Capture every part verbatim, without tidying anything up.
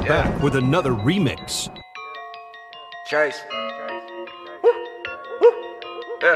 yeah. back with another remix. Chase. Woo. Woo. Yeah.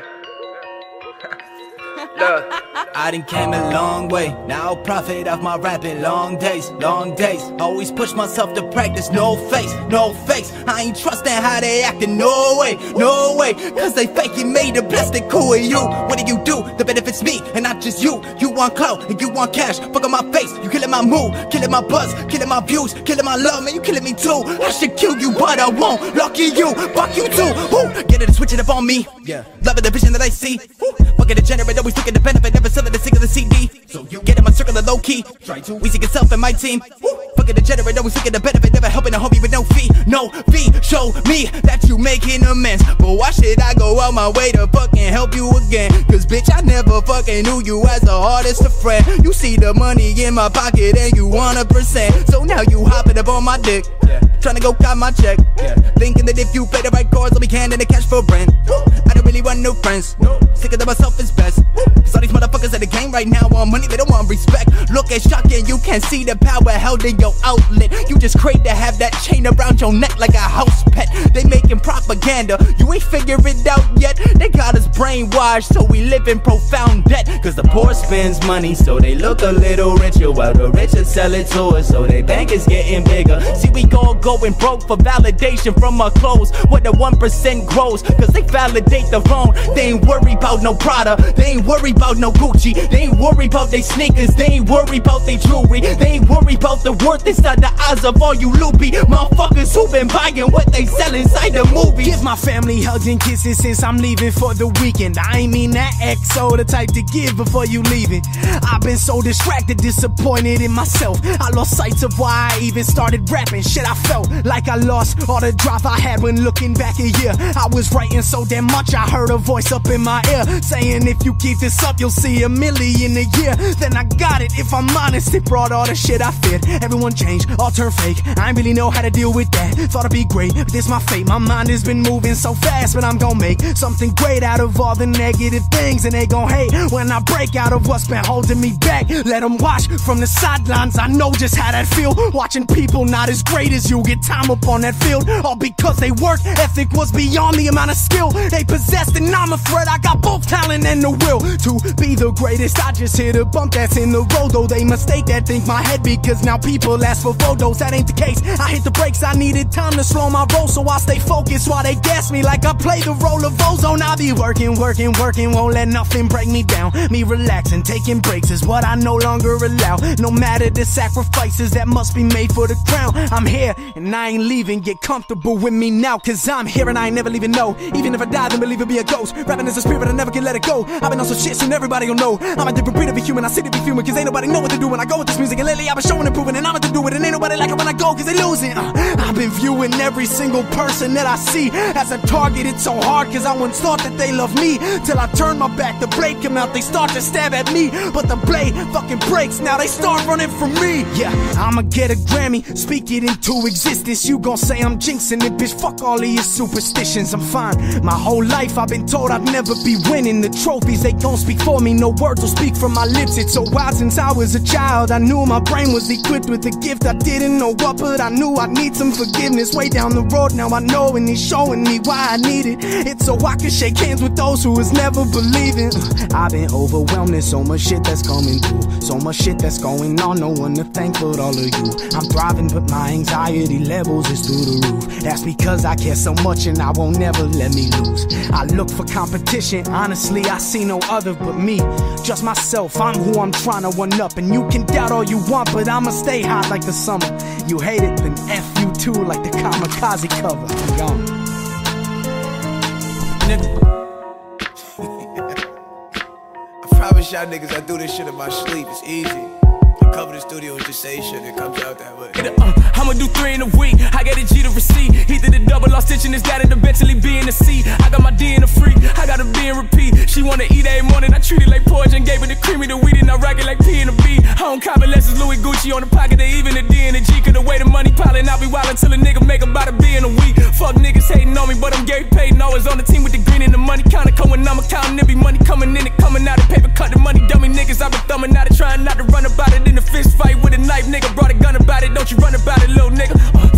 Look. I done came a long way, now I'll profit off my rapping. Long days, long days, always push myself to practice. No face, no face, I ain't trusting how they acting. No way, no way, cause they faking me to bless the cool with you. What do you do? The benefits me and not just you. You want clout and you want cash, fuck on my face. You killing my mood, killing my buzz, killing my views, killing my love, man, you killing me too. I should kill you but I won't, lucky you, fuck you too. Ooh, get it and switch it up on me. Yeah, loving the vision that I see. Ooh, fucking the generate, always looking the benefit, never selling the single the C D. So you get in my circle of low key. Try to we seek yourself and my team. Woo. Fucking the generator, always looking the benefit, never helping a homie with no fee. No fee, show me that you making amends. But why should I go out my way to fucking help you again? Cause bitch, I never fucking knew you as the hardest of friend. You see the money in my pocket and you want a percent. So now you hopping up on my dick, yeah. Trying to go cop my check, yeah. Thinking that if you play the right chords, I'll be handing the cash for rent. Woo. I don't really want no friends, no. Sick of myself is best. Woo. Cause all these motherfuckers at the game right now want money, they don't want respect. Look at shocking, you can't see the power held in your outlet. You just crave to have that chain around your neck like a house pet. They making propaganda, you ain't figured it out yet. They got us brainwashed, so we live in profound debt. Cause the poor spends money, so they look a little richer, while the rich sell it to us, so their bank is getting bigger. See, we all going broke for validation from our clothes, where the one percent grows, cause they validate the phone. They ain't worried about no Prada, they ain't worried about no Gucci, they ain't worried about they sneakers, they ain't worried about they jewelry, they ain't worried about the worth inside the eyes of all you loopy motherfuckers who been buying what they sell inside the movies. Give my family hugs and kisses since I'm leaving for the weekend. I ain't mean that X O, the type to give before you leaving. I've been so distracted, disappointed in myself. I lost sight of why I even started rapping. Shit, I felt like I lost all the drive I had when looking back a year. I was writing so damn much, I heard a voice up in my ear saying if you keep this up, you'll see a million a year. Then I got it, if I'm honest, it brought all the shit I feared. Everyone changed, all turned fake, I ain't really know how to deal with that. Thought it'd be great, but this my fate. My mind has been moving so fast, but I'm gonna make something great out of all the negative things. And they gon' hate when I break out of what's been holding me back. Let them watch from the sidelines, I know just how that feel. Watching people not as great as you get time up on that field, all because they work ethic was beyond the amount of skill they possessed. And I'm afraid I got both talent and the will to be the greatest. I just hit a bump that's in the road, though they mistake that, think my head, because now people ask for photos. That ain't the case, I hit the brakes, I needed time to slow my roll, so I stay focused while they gas me like I play the role of ozone. I be working, working, working, won't let nothing break me down. Me relaxing, taking breaks is what I no longer allow. No matter the sacrifices that must be made for the crown, I'm here and I ain't leaving. Get comfortable with me now, cause I'm here and I ain't never leaving, no. Even if I die, then believe it be a ghost. Rapping is a spirit, I never can let it go. I've been on some shit, soon everybody will know. I'm a different breed of a human, I see to be human, cause ain't nobody know what to do when I go with this music. And lately I've been showing and proving, and I'm to do it, and ain't nobody like it when I go, cause they losing. uh, I've been viewing every single person that I see as a target. It's so hard, cause I once thought that they loved me, till I turn my back, the blade come out, they start to stab at me. But the blade fucking breaks, now they start running from me. Yeah, I'ma get a Grammy, speak it into existence. You gon' say I'm jinxing it, bitch, fuck all of your superstitions. I'm fine, my whole life I've been told I'd never be winning. The trophies, they gon' speak for me, no words will speak from my lips. It's so wild since I was a child, I knew my brain was equipped with a gift. I didn't know what, but I knew I need some forgiveness. Way down the road, now I know, and he's showing me why I need it. It's so I can shake hands with those who was never believing. I've been overwhelmed, there's so much shit that's coming through, so much shit that's going on, no one to thank but all of you. I'm thriving, but my anxiety levels is through the roof. That's because I care so much and I won't never let me lose. I look for competition, honestly I see no other but me, just myself. I'm who I'm trying to one up, and you can doubt all you want, but I'ma stay hot like the summer. You hate it, then F you too, like the kamikaze cover. I'm gone. Nigga. I promise y'all niggas I do this shit in my sleep, it's easy. Cover the studio and just say shit, it comes out that way. Uh, I'ma do three in a week, I got a G to receipt. He did a double, lost stitching his dad and eventually be in the C. I got my D in the freak, I got a B in repeat. She wanna eat every morning, I treat it like porridge and gave her the creamy, the weed, and I rock it like P and a B. I don't cop it unless it's Louis Gucci on the pocket, they even the D and the G. Cause the way the money piling, I'll be wildin' till a nigga make about a B in a week. Fuck niggas hating on me, but I'm Gary Payton, always on the team with the green and the money counter. Come when I'm accounting, it be money coming in, it coming out of paper, cut the money, dummy niggas. I been thumbing out it, trying not to run about it in a fist fight with a knife, nigga. Brought a gun about it, don't you run about it, little nigga. Uh,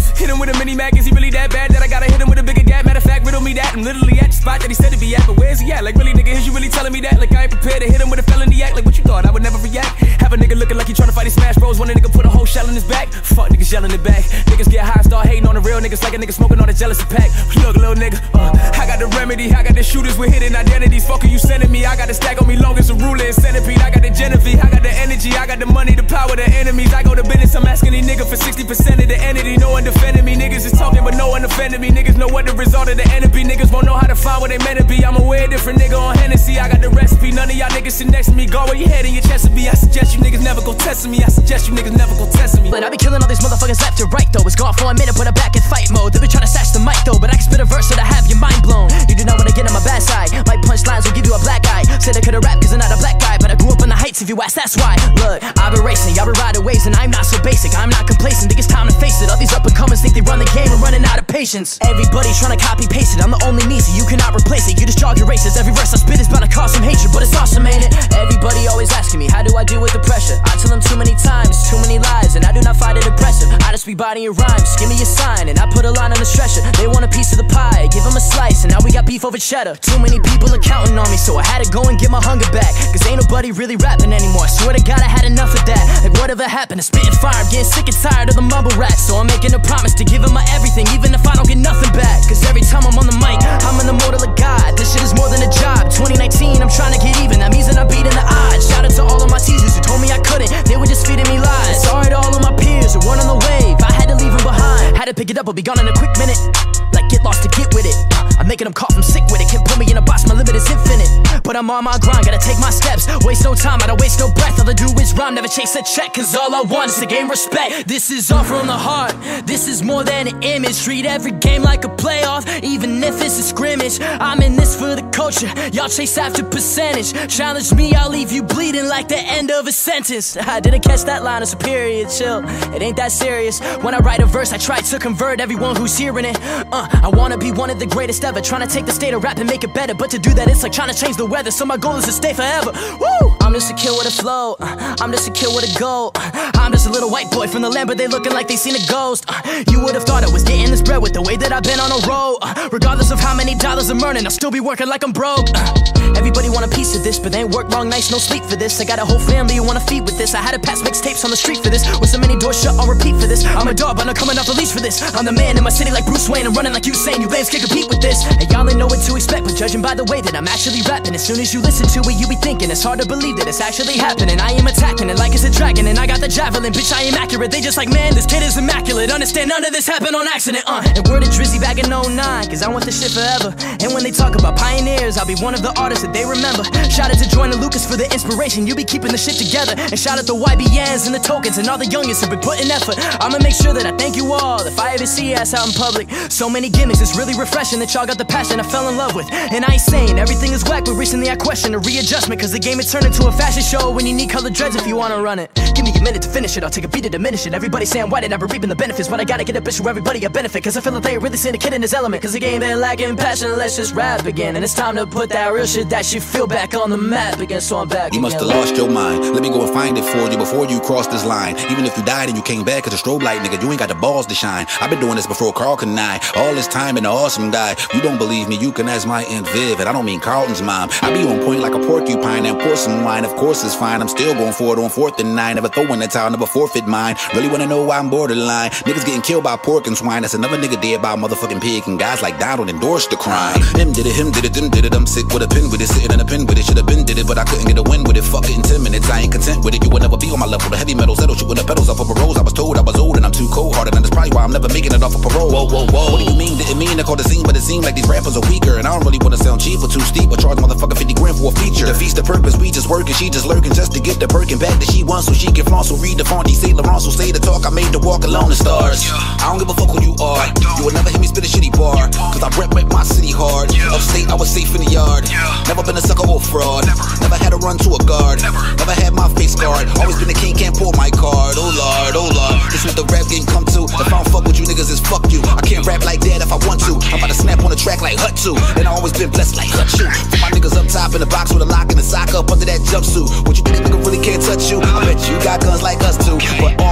he at? Like really nigga, is you really telling me that? Like I ain't prepared to hit him with a felony act. Like what you thought, I would never react? Have a nigga looking like he tryna fight his smash bros. When a nigga put a whole shell in his back. Fuck niggas yelling it back. Niggas get high, start hating on the real niggas like a nigga smoking on a jealousy pack. Look little nigga, uh, I got the remedy, I got the shooters with hidden identities. Fuck you sending me, I got the stack on me long as a ruler and centipede. I got the Genevieve, I got the energy, I got the money, the power, the enemies. I go to business, I'm asking these niggas for sixty percent of the entity. No one defending me, niggas is talking but no one offending me. Niggas know what the result of the enemy. Niggas won't know how to find what they meant to be. I'm a way different nigga on Hennessy, I got the recipe. None of y'all niggas sit next to me. Guard where your head and your chest will be. I suggest you niggas never go testing me. I suggest you niggas never go testing me. But I be killing all these motherfuckers left to right though. It's gone for a minute, but I'm back in fight mode. They been trying to snatch the mic though, but I can spit a verse so to have your mind blown. You do not wanna get on my bad side. My punchlines will give you a black eye. Said I could've rap cause I'm not a black guy, but I grew up in the heights if you ask, that's why. Look, I've been racing, y'all been riding waves, and I'm not so basic. I'm not complacent, think it's time to face it. All these up and comers think they run the game and running out of patience. Everybody's trying to copy paste it. I'm the only me, so you cannot replace it. You just jog your races. Every verse I spit is bound to cause some hatred, but it's awesome, ain't it? Everybody always asking me, how do I deal with the pressure? I tell them too many times, too many lies, and I do not find it impressive. I just be bodying rhymes, give me a sign, and I put a line on the stretcher. They want a piece of the pie, give them a slice, and now we got beef over cheddar. Too many people are counting on me, so I had to go and get my hunger back. Cause ain't nobody really rapping anymore. I swear to God I had enough of that. Like whatever happened to spitting fire, I'm getting sick and tired of the mumble rap. So I'm making a promise to give them my everything, even if I don't get nothing back. Cause every time I'm on the mic, I'm in the mortal of God. This shit is more than a job. twenty nineteen, I'm trying to get even. That means that I'm beating the odds. Shout out to all of my teasers who told me I couldn't. They were just feeding me lies. Sorry to all of my peers who weren't on the wave. I had to leave them behind. Had to pick it up, I'll be gone in a quick minute. Like get lost to get with it. I'm making them cough, I'm sick with it. Can't put me in a box, my limit is infinite. But I'm on my grind, gotta take my steps. Waste no time, I don't waste no breath. All I do is rhyme, never chase a check. Cause all I want is to gain respect. This is all from the heart, this is more than an image. Treat every game like a playoff, even if it's a scrimmage. I'm in this for the culture, y'all chase after percentage. Challenge me, I'll leave you bleeding like the end of a sentence. I didn't catch that line of superior, chill, it ain't that serious. When I write a verse, I try to convert everyone who's hearing it. uh, I wanna be one of the greatest ever, trying to take the state of rap and make it better. But to do that, it's like trying to change the weather. So my goal is to stay forever. Woo! I'm just a kid with a flow, I'm just a kid with a goal. I'm just a little white boy from the land, but they looking like they seen a ghost. You would've thought I was getting this bread with the way that I've been on a roll. Regardless of how many dollars I'm earning, I'll still be working like I'm broke. Everybody want a piece of this, but they ain't work long nights, no sleep for this. I got a whole family who wanna feed with this. I had to pass mixtapes on the street for this. With so many doors shut, I'll repeat for this. I'm a dog, but I'm coming off the leash for this. I'm the man in my city like Bruce Wayne. I'm running like Usain, you lames can't compete with this. And y'all ain't know what to expect, but judging by the way that I'm actually rapping, as soon as you listen to it, you be thinking it's hard to believe that it's actually happening. I am attacking it like it's a dragon, and I got the javelin, bitch, I am accurate. They just like, man, this kid is immaculate. Understand, none of this happened on accident, uh And word to Drizzy back in oh nine, cause I want this shit forever. And when they talk about pioneers, I'll be one of the artists that they remember. Shout out to Joyner Lucas for the inspiration, you be keeping the shit together. And shout out to Y B Ns and the tokens and all the youngest who been putting effort. I'ma make sure that I thank you all if I ever see your ass out in public. So many gimmicks, it's really refreshing that y'all got the passion I fell in love with. And I ain't saying everything is whack, but recently I questioned a readjustment. Cause the game had turned into a fashion show when you need colored dreads if you wanna run it. Give me a minute to finish it, I'll take a beat to diminish it. Everybody saying why did I never reaping the benefits, but I gotta get a bitch for everybody a benefit. Cause I feel like they really seeing a kid in his element. Cause the game been lacking passion, let's just rap again. And it's time to put that real shit, that shit feel back on the map again. So I'm back You again. must have lost your mind. Let me go and find it for you before you cross this line. Even if you died and you came back as a strobe light, nigga, you ain't got the balls to shine. I've been doing this before Carl can deny. All this time and an awesome guy. You don't believe me, you can ask my Aunt Viv, and I don't mean Carlton's mom. I be on point like a porcupine and pour some wine. Of course it's fine, I'm still going for it on fourth and nine. Never throwing the towel, never forfeit mine. Really wanna know why I'm borderline. Niggas getting killed by pork and swine. That's another nigga dead by a motherfucking pig. And guys like Donald endorsed the crime. Him did it, him did it, them did it. I'm sick with a pin with it, sitting in a pin with it. Should've been did it, but I couldn't get a win with it. Fuck it in ten minutes, I ain't content with it. You will never be on my level. The heavy metal settle, shooting the pedals off of a rose. I was told I was old and I'm too cold-hearted, and that's probably why I'm never making it off of parole. Whoa, whoa, whoa. What do you mean? Didn't mean to call the scene, but it seemed like these rappers are weaker. And I don't really wanna sound cheap or too steep, or charge motherfucker fifty grand for a feature. Defeats the purpose, we just working, she just lurking just to get the Birkin back that she wants so she can flaunt. So read the font, Saint Laurent, so say the talk I made to walk alone the stars. I don't give a fuck who you are, you will never hear me spit a shitty bar. Cause I rep rep my city hard. Upstate, I was safe in the yard. Never been a sucker or fraud. Never had to run to a guard. Never had my face guard. Always been a king, can't pull my card. Oh lord, oh lord, this what the rap game come to. If I don't fuck with you niggas, it's fuck you. I can't rap like that if I want to. I'm about to snap on the track like Hut too. And I always been blessed like Hut too. Put my niggas up top in the box with a lock and a sock up under that jumpsuit. What you think a nigga really can't touch you? I bet you got guns like us too. But all my guys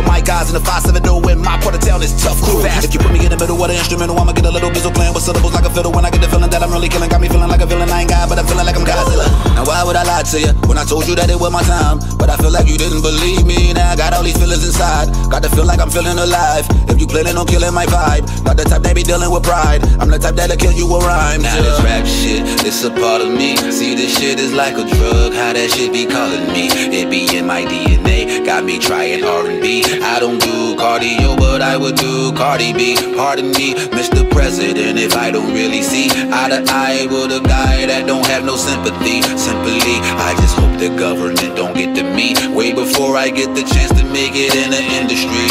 rise in the five seven oh in my part of town is tough crew. If you put me in the middle of the instrumental, I'ma get a little bizzle playing with syllables like a fiddle. When I get the feeling that I'm really killing, got me feeling like a villain. I ain't God, but I'm feeling like I'm Godzilla. Now why would I lie to you when I told you that it was my time? But I feel like you didn't believe me. Now I got all these feelings inside. Got to feel like I'm feeling alive. If you planning on killing my vibe, not the type that be dealing with pride. I'm the type that'll kill you with rhymes. Now this rap shit, it's a part of me. See, this shit is like a drug. How that shit be calling me? It be in my D N A. Got me trying R and B. I don't do cardio, but I would do Cardi B. Pardon me, Mister President, if I don't really see eye to eye with a guy that don't have no sympathy. Simply, I just hope the government don't get to me way before I get the chance to make it in the industry.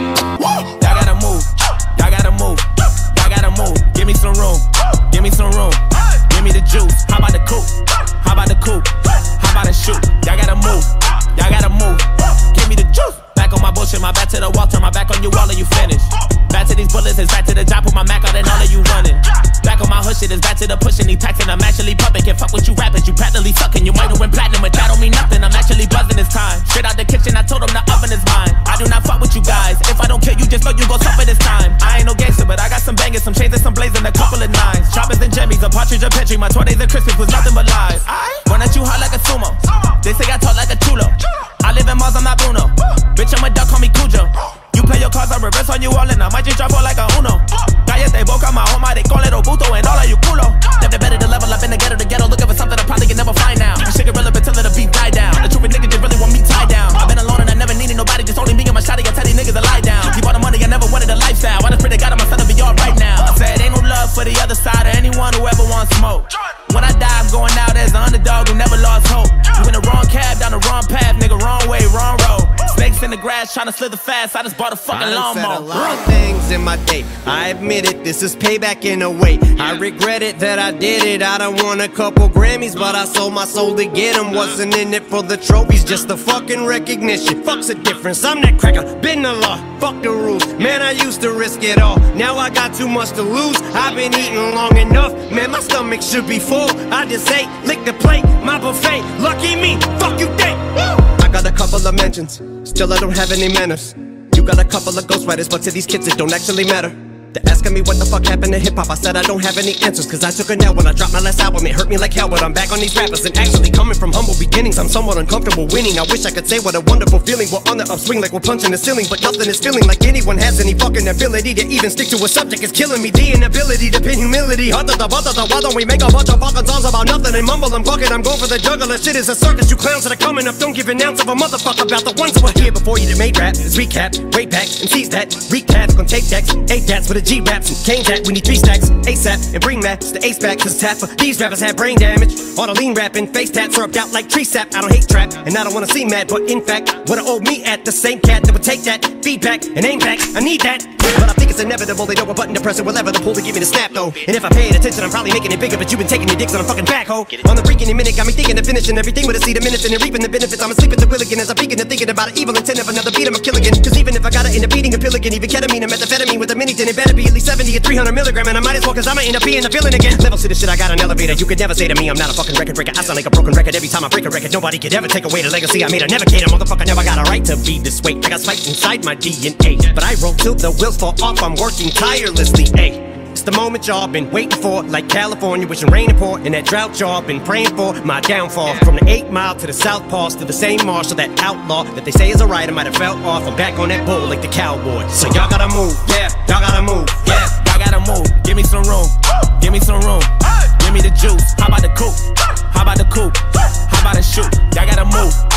Y'all gotta move, y'all gotta move, y'all gotta move. Give me some room, give me some room, give me the juice. How about the coupe? How about the coupe? How about the shoot? Y'all gotta move, y'all gotta move. Give me the juice. Back on my bullshit, my back to the wall, turn my back on you, all of you finished. Back to these bullets, it's back to the job, put my Mac out and all of you running. Back on my hood shit, it's back to the pushing, these packs and I'm actually pumping. Can't fuck with you rappers, you practically sucking. You might have went platinum, but that don't mean nothing. I'm actually buzzing this time. Straight out the kitchen, I told them the oven is mine. I do not fuck with you guys. If I don't kill you, just know you gon' suffer this time. I ain't no gangster, but I got some bangers, some chains and some blazing, a couple of nines. Choppers and jimmies, a partridge, a petri. My twenties and Christmas was nothing but lies. Run at you hard like a sumo. They say I talk like a chulo. I live in Mars, I'm not Bruno. Bitch, I'm a duck, call me Cujo. You play your cards, I reverse on you all and I might just drop all like a uno. Cállate boca, my home, they call it Obuto and all of you culo. Never better to level up in the ghetto, the ghetto, looking for something I probably can never find now. You shit irrelevant till the beat die down. The truth niggas just really want me tied down. I've been alone and I never needed nobody, just only me and my shotty. I tell these niggas to lie down. Keep all the money, I never wanted a lifestyle. I just pray to God I'm gonna be all right now. I said ain't no love for the other side or anyone who ever wants smoke. When I die, I'm going out as the underdog who never lost hope. You in the wrong cab, down the wrong path, nigga, wrong way, wrong road. Snakes in the grass, trying to slither fast. I just bought a fucking lawnmower. I said a lot of things in my day. I admit it, this is payback in a way. I regret it that I did it. I done won a couple Grammys, but I sold my soul to get them. Wasn't in it for the trophies, just the fucking recognition. Fuck's the difference, I'm that cracker, been the law. Fuck the rules, man, I used to risk it all. Now I got too much to lose. I've been eating long enough, man, my stomach should be full. I just ate, lick the plate, my buffet. Lucky me, fuck you think. I got a couple of mentions, still I don't have any manners. You got a couple of ghostwriters, but to these kids it don't actually matter. They're asking me what the fuck happened to hip-hop. I said I don't have any answers, cause I took a nap when I dropped my last album. It hurt me like hell, but I'm back on these rappers. And actually coming from humble beginnings, I'm somewhat uncomfortable winning. I wish I could say what a wonderful feeling. We're on the upswing like we're punching the ceiling, but nothing is feeling like anyone has any fucking ability to even stick to a subject. It's killing me, the inability to pin humility. Why don't we make a bunch of fucking songs about nothing and mumble and bucket? I'm going for the juggler, shit is a circus. You clowns that are coming up, don't give an ounce of a motherfucker about the ones that were here before you that made rap. It's recap, way back, and seize that. Recaps, gon' take decks, eight dats with a G raps and Kane that. We need three stacks, ASAP, and bring Max the ace back. Cause half of these rappers have brain damage. All the lean rapping, face tats rubbed out like tree sap. I don't hate trap, and I don't wanna see mad, but in fact, what I owe me at the same cat that would take that feedback and aim back. I need that. But I think it's inevitable, they know a button to press it, whatever the pull to give me the snap though. And if I paid attention, I'm probably making it bigger, but you've been taking your dicks on a fucking backhoe. On the freaking minute, got me thinking of finishing everything with a seed of minutes and reaping the benefits. I'm asleep at the wheel again as I'm peeking and thinking about an evil intent of another beat, I'm a kill again. Cause even if I gotta end up eating a pill again, even ketamine and methamphetamine with a mini, then it better be at least seventy or three hundred milligram. And I might as well, cause I'ma end up being a villain again. Levels to the shit, I got an elevator. You could never say to me, I'm not a fucking record breaker. I sound like a broken record every time I break a record. Nobody could ever take away the legacy I made. I never cater, motherfucker, never got a right to be this way. I got spiked inside my D N A, but I roll till the wheels fall off. I'm working tirelessly, ayy. It's the moment y'all been waiting for, like California wishing rain and pour. And that drought y'all been praying for, my downfall. From the eight mile to the South Pass to the same marshal, that outlaw that they say is a right, I might have fell off. I'm back on that bull like the cowboy. So y'all gotta move, yeah, y'all gotta move, yeah, y'all gotta move. Give me some room, give me some room, give me the juice. How about the coupe? How about the coupe? How about the shoot? Y'all gotta move.